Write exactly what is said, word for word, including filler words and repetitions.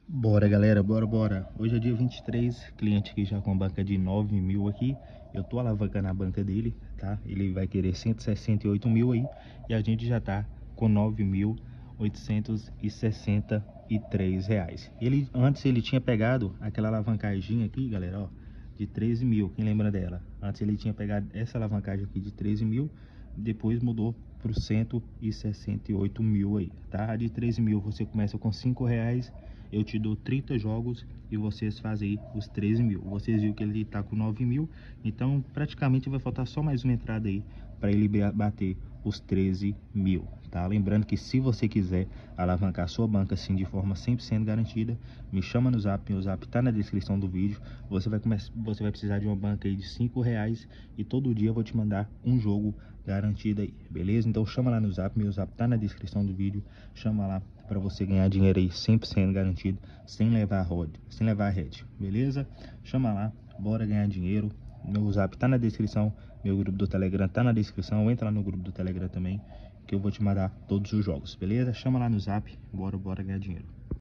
Bora, galera, bora, bora. Hoje é dia vinte e três, cliente aqui já com banca de nove mil aqui. Eu tô alavancando a banca dele, tá? Ele vai querer cento e sessenta e oito mil aí. E a gente já tá com nove mil oitocentos e sessenta e três reais. Ele, antes ele tinha pegado aquela alavancagem aqui, galera, ó, de treze mil. Quem lembra dela? Antes ele tinha pegado essa alavancagem aqui de treze mil. Depois mudou para cento e sessenta e oito mil aí, tá? A de treze mil você começa com cinco reais. Eu te dou trinta jogos e vocês fazem aí os treze mil. Vocês viram que ele tá com nove mil, então praticamente vai faltar só mais uma entrada aí para ele bater os treze mil, tá? Lembrando que se você quiser alavancar sua banca assim de forma cem por cento garantida, me chama no zap, meu zap tá na descrição do vídeo. Você vai começar, você vai precisar de uma banca aí de cinco reais e todo dia eu vou te mandar um jogo garantido aí, beleza? Então chama lá no zap, meu zap tá na descrição do vídeo, chama lá para você ganhar dinheiro aí cem por cento garantido, sem levar a rod, sem levar a rede, beleza? Chama lá, bora ganhar dinheiro. Meu zap tá na descrição, meu grupo do Telegram tá na descrição, entra lá no grupo do Telegram também, que eu vou te mandar todos os jogos, beleza? Chama lá no zap, bora, bora ganhar dinheiro.